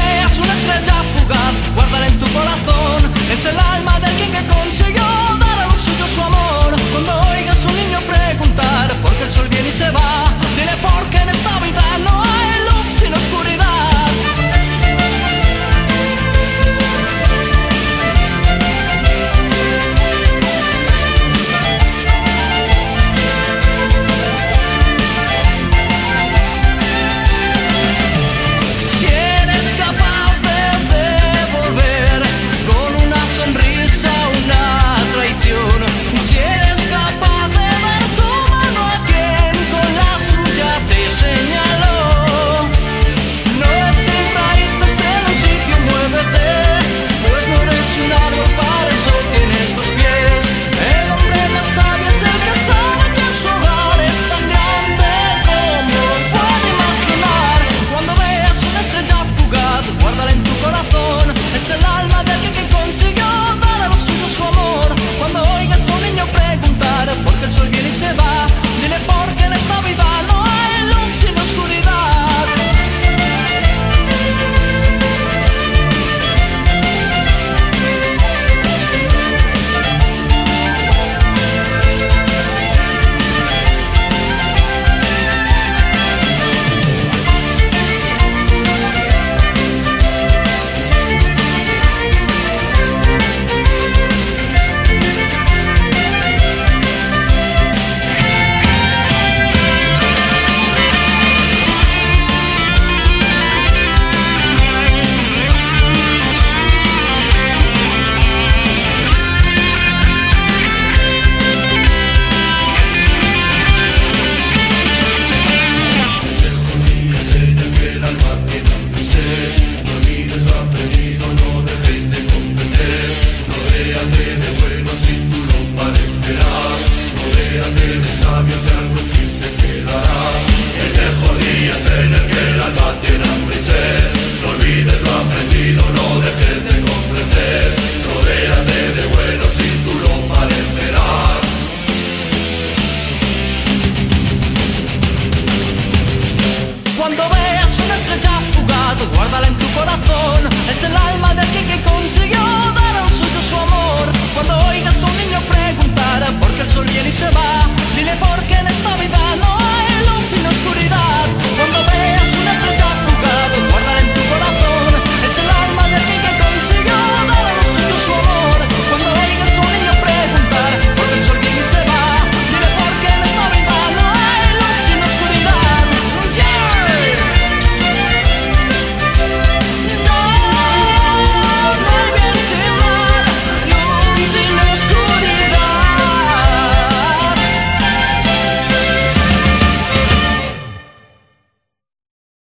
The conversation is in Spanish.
veas una estrella fugaz, guárdala en tu corazón. Es el alma de alguien que consiguió dar a lo suyo su amor. Cuando oigas a un niño preguntar por qué el sol viene y se va, dile porque en esta vida no hay luz sino oscuridad. Es el alma de alguien que consiguió dar a lo suyo su amor. Cuando oigas a un niño preguntar por qué el sol viene y se va, dile porque en esta vida no hay luz sino oscuridad. Cuando veas una estrella fugaz, guárdala en tu corazón. Es el alma